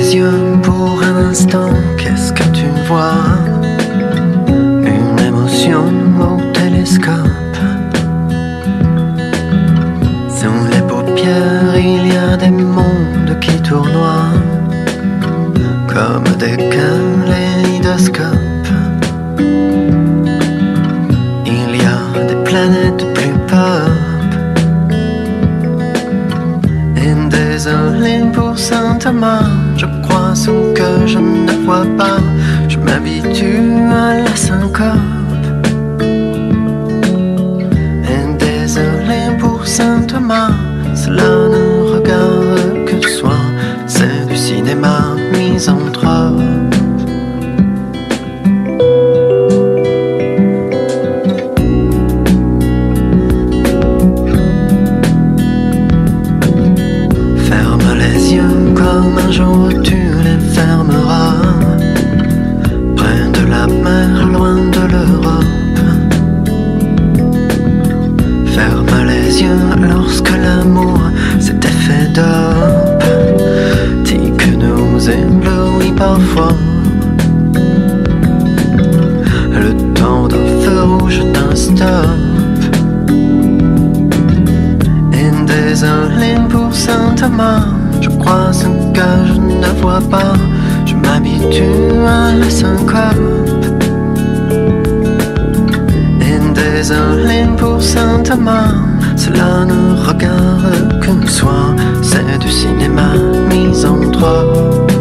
les yeux pour un instant, qu'est-ce que tu vois? Une émotion au télescope. Sous les paupières, il y a des mondes qui tournoient comme des kaléidoscopes. Il y a des planètes plus pop. Et désolé pour Saint Thomas, je crois ce que je ne vois pas. Je m'habitue à la syncope. Et désolé pour Saint Thomas, cela ne regarde que soi. C'est du cinéma misanthrope. Ferme les yeux comme un jour tu les fermeras. Près de la mer, loin de l'Europe. Ferme les yeux lorsque l'amour s'était fait dope. Dis que nous éblouit parfois. Le temps d'un feu rouge d'un stop. Et désolé pour Saint Thomas, je crois ce que je ne vois pas. Je m'habitue à la syncope. Et désolé pour Saint Thomas, cela ne regarde que soi. C'est du cinéma misanthrope.